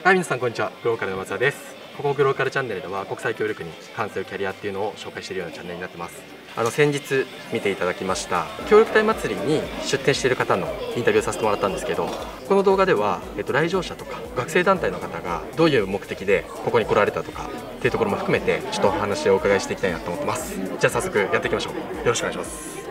はい、皆さんこんにちは。グローカルの松田です。ここグローカルチャンネルでは国際協力に関するキャリアっていうのを紹介しているようなチャンネルになってます。先日見ていただきました協力隊祭りに出展している方のインタビューをさせてもらったんですけど、この動画では、来場者とか学生団体の方がどういう目的でここに来られたとかっていうところも含めてちょっとお話をお伺いしていきたいなと思ってます。じゃあ早速やっていきましょう。よろしくお願いします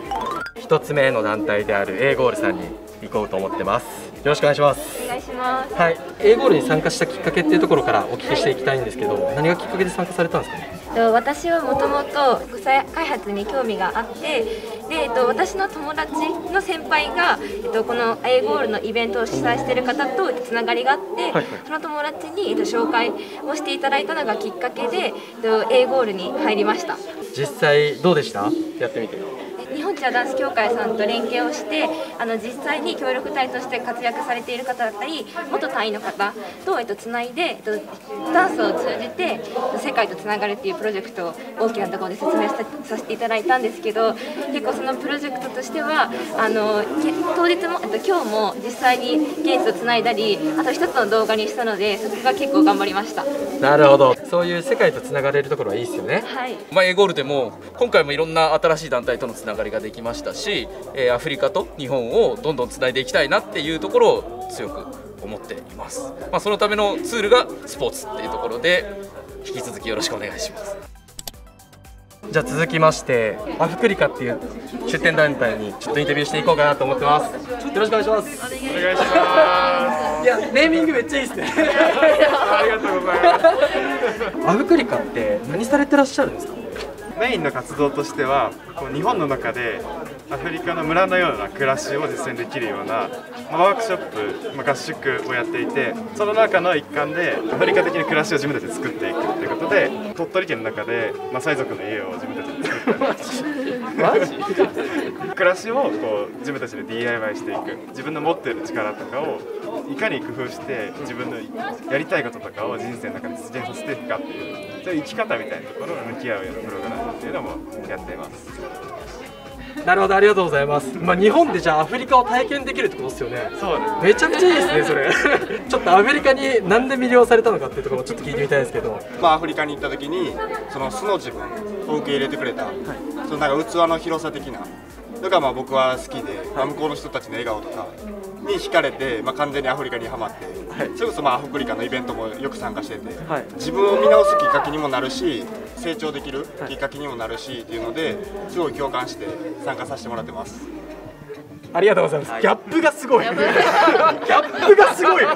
。1つ目の団体である A ゴールさんに行こうと思ってます。よろしくお願いします。 お願いします。 はい、A ゴールに参加したきっかけっていうところからお聞きしていきたいんですけど、何がきっかけで参加されたんですかね。 私はもともと国際開発に興味があって、で私の友達の先輩が、この A ゴールのイベントを主催している方とつながりがあって、その友達に、紹介をしていただいたのがきっかけで、A ゴールに入りました。 実際どうでした？やってみて。 日本チアダンス協会さんと連携をして、実際に協力隊として活躍されている方だったり元隊員の方とつないで、ダンスを通じて世界とつながるっていうプロジェクトを大きなところで説明させていただいたんですけど、結構そのプロジェクトとしては当日も今日も実際に現地をつないだり、あと一つの動画にしたので、そこが結構頑張りました。 なるほど、そういう世界とつながれるところはいいですよね。 はい、 A ゴールでも今回もいろんな新しい団体とのつながりができましたし、アフリカと日本をどんどんつないでいきたいなっていうところを強く思っています。そのためのツールがスポーツっていうところで、引き続きよろしくお願いします。 じゃあ続きましてアフクリカっていう出展団体にちょっとインタビューしていこうかなと思ってます。よろしくお願いします。 お願いします。 いや、ネーミングめっちゃいいですね。 ありがとうございます。 アフクリカって何されてらっしゃるんですか？ メインの活動としては、日本の中でアフリカの村のような暮らしを実践できるようなワークショップ、合宿をやっていて、その中の一環でアフリカ的な暮らしを自分たちで作っていくということで、鳥取県の中でマサイ族の家を自分たちで作ったり、マジ暮らしを自分たちで DIY していく、自分の持っている力とかをいかに工夫して自分のやりたいこととかを人生の中で実現させていくかっていう、そういう生き方みたいなところを向き合うようなプログラムっていうのもやっています。 なるほど、ありがとうございます。日本でじゃあアフリカを体験できるってことですよね。 そうです。 めちゃくちゃいいですね、それ。ちょっとアフリカになんで魅了されたのかっていうところもちょっと聞いてみたいですけど。 アフリカに行った時にその素の自分を受け入れてくれた、そのなんか器の広さ的なのが僕は好きで、向こうの人たちの笑顔とかに惹かれて、完全にアフリカにはまって、それこそアフリカのイベントもよく参加してて、自分を見直すきっかけにもなるし、成長できるきっかけにもなるしっていうのですごい共感して参加させてもらってます。 ありがとうございます。ギャップがすごい。ギャップがすごい。はい、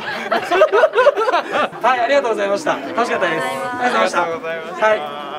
ありがとうございました。楽しかったです。ありがとうございました。はい。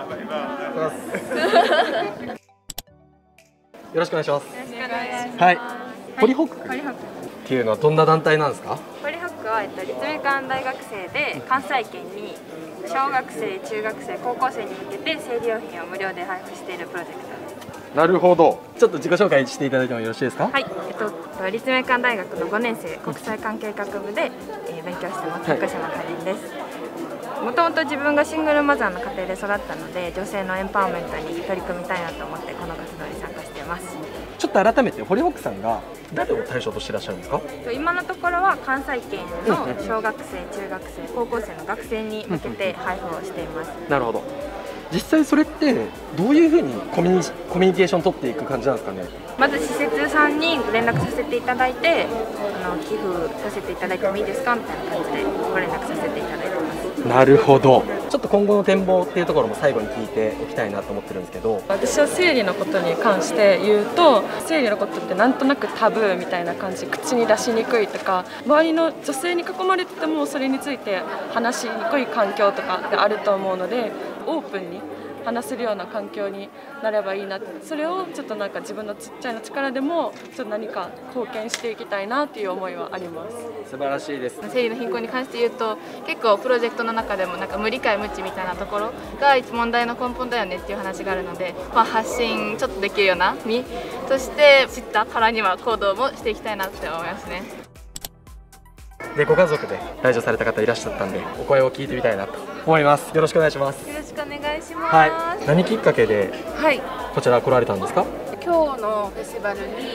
バイバイ。よろしくお願いします。はい。ポリホックっていうのはどんな団体なんですか？ ポリホックは立命館大学生で、関西圏に小学生、中学生、高校生に向けて生理用品を無料で配布しているプロジェクトです。 なるほど。ちょっと自己紹介していただいてもよろしいですか？ はい、立命館大学の5年生国際関係学部で、勉強してます福島かりんです。もともと自分がシングルマザーの家庭で育ったので、女性のエンパワーメントに取り組みたいなと思ってこの活動に参加しています。 ちょっと改めてホリホックさんが誰を対象としていらっしゃるんですか？ 今のところは関西圏の小学生、中学生、高校生の学生に向けて配布をしています。 なるほど。実際それってどういうふうにコミュニケーション取っていく感じなんですかね？ まず施設さんに連絡させていただいて、寄付させていただいてもいいですかみたいな感じでご連絡させていただいてます。 なるほど。ちょっと今後の展望っていうところも最後に聞いておきたいなと思ってるんですけど、 私は生理のことに関して言うと、生理のことってなんとなくタブーみたいな感じ、口に出しにくいとか、周りの女性に囲まれててもそれについて話しにくい環境とかがあると思うので、オープンに話せるような環境になればいいなって、それをちょっとなんか自分のちっちゃいの力でもちょっと何か貢献していきたいなっていう思いはあります。 素晴らしいです。 生理の貧困に関して言うと、結構プロジェクトの中でもなんか無理解無知みたいなところが問題の根本だよねっていう話があるので、発信ちょっとできるような身として知ったからには行動もしていきたいなって思いますね。 で、ご家族で来場された方いらっしゃったんで、お声を聞いてみたいなと思います。よろしくお願いします。 よろしくお願いします。 はい。何きっかけではい、 こちら来られたんですか？ 今日のフェスティバルに、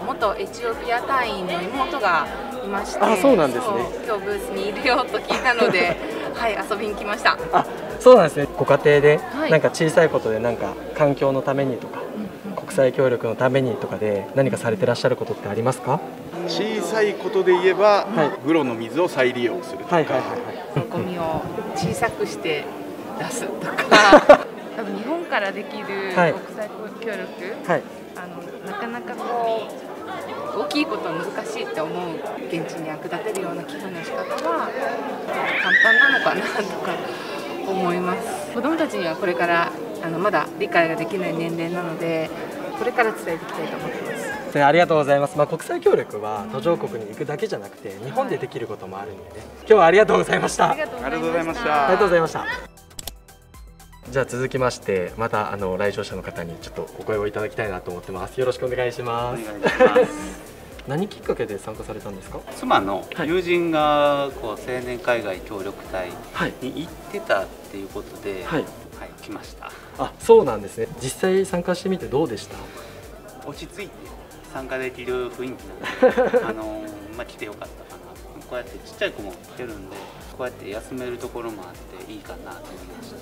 元エチオピア隊員の妹がいまして、 あ、そうなんですね。 今日ブースにいるよと聞いたので、はい、遊びに来ました。 あ、そうなんですね。ご家庭で、 はい、 なんか小さいことでなんか環境のためにとか、国際協力のためにとかで何かされてらっしゃることってありますか？ 小さいことで言えば、風呂の水を再利用するとか、 ゴミを小さくして出すとか多分日本からできる国際協力、 はい、 なかなかこう大きいことは難しいって思う現地に役立てるような寄付の仕方は簡単なのかなとか思います。子どもたちにはこれからまだ理解ができない年齢なので、これから伝えていきたいと思ってます。 ありがとうございます。国際協力は途上国に行くだけじゃなくて日本でできることもあるんでね。今日はありがとうございました。 ありがとうございました。 ありがとうございました。じゃあ続きましてまた来場者の方にちょっとお声をいただきたいなと思ってます。よろしくお願いします。 お願いします。 何きっかけで参加されたんですか？ 妻の友人がこう青年海外協力隊に行ってたっていうことで、はい、来ました。 あ、そうなんですね。実際参加してみてどうでした？ 落ち着いて参加できる雰囲気なので、来てよかったかな。こうやってちっちゃい子も来てるんで、こうやって休めるところもあっていいかなと思いました。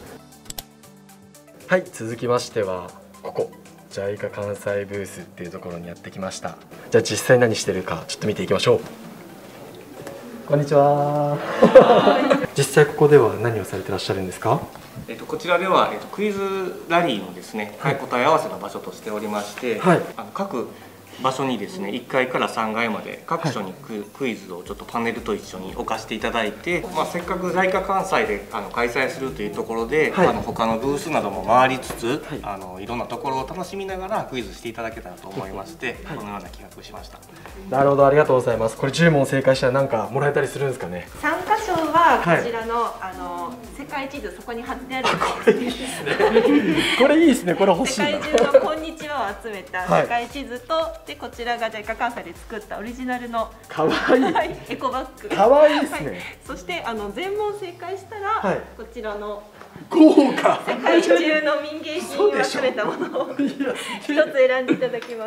はい、続きましてはここJICA 関西ブースっていうところにやってきました。じゃあ実際何してるかちょっと見ていきましょう。こんにちは。実際ここでは何をされてらっしゃるんですか？ こちらでは、クイズラリーのですね、答え合わせの場所としておりまして、はい、各場所にですね1階から3階まで各所にクイズをちょっとパネルと一緒に置かせていただいて、せっかくJICA関西で開催するというところで、はい、他のブースなども回りつつ、はい、いろんなところを楽しみながらクイズしていただけたらと思いまして、はい、このような企画をしました。 なるほど、ありがとうございます。これ10問正解したら何かもらえたりするんですかね？ 参加賞はこちらの、世界地図そこに貼ってあるこれいいですね。これいいですね。これ欲しいな。 世界中のこんにちはを集めた世界地図と、でこちらがJICA関西で作ったオリジナルのかわいいエコバッグ。 かわいいですね。 そして全問正解したら、こちらの豪華世界中の民芸品を集めたものを一つ選んでいただきます。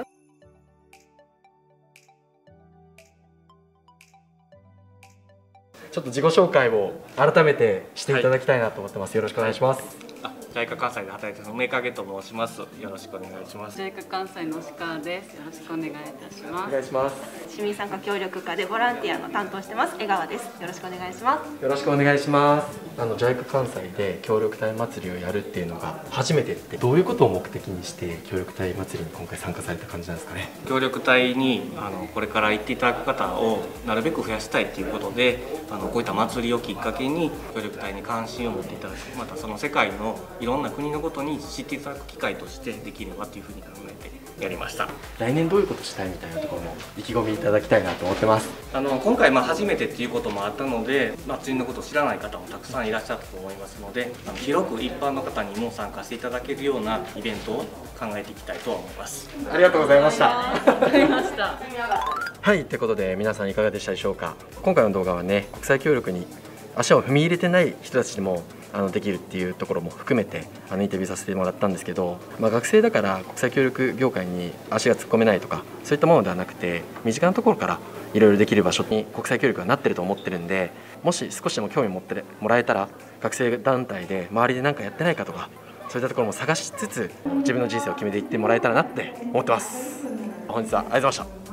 ちょっと自己紹介を改めてしていただきたいなと思ってます。よろしくお願いします。 JICA関西で働いている梅影と申します。よろしくお願いします。 JICA関西の押川です。よろしくお願いいたします。 お願いします。 市民参加協力課でボランティアの担当してます江川です。よろしくお願いします。 よろしくお願いします。JICA関西で協力隊祭りをやるっていうのが初めてって、どういうことを目的にして協力隊祭りに今回参加された感じなんですかね？ 協力隊にこれから行っていただく方をなるべく増やしたいということで、こういった祭りをきっかけに協力隊に関心を持っていただく、またその世界のいろんな国のことに知っていただく機会としてできればというふうに考えてやりました。 来年どういうことしたいみたいなところも意気込みいただきたいなと思ってます。 今回初めてっていうこともあったので、祭りのことを知らない方もたくさんいらっしゃると思いますので、広く一般の方にも参加していただけるようなイベントを考えていきたいと思います。 ありがとうございました。 はい、ということで皆さんいかがでしたでしょうか。今回の動画はね、国際協力に足を踏み入れてない人たちにもできるっていうところも含めてインタビューさせてもらったんですけど、学生だから国際協力業界に足が突っ込めないとかそういったものではなくて、身近なところからいろいろできる場所に国際協力がなってると思ってるんで、もし少しでも興味を持ってもらえたら、学生団体で周りで何かやってないかとか、そういったところも探しつつ自分の人生を決めていってもらえたらなって思ってます。本日はありがとうございました。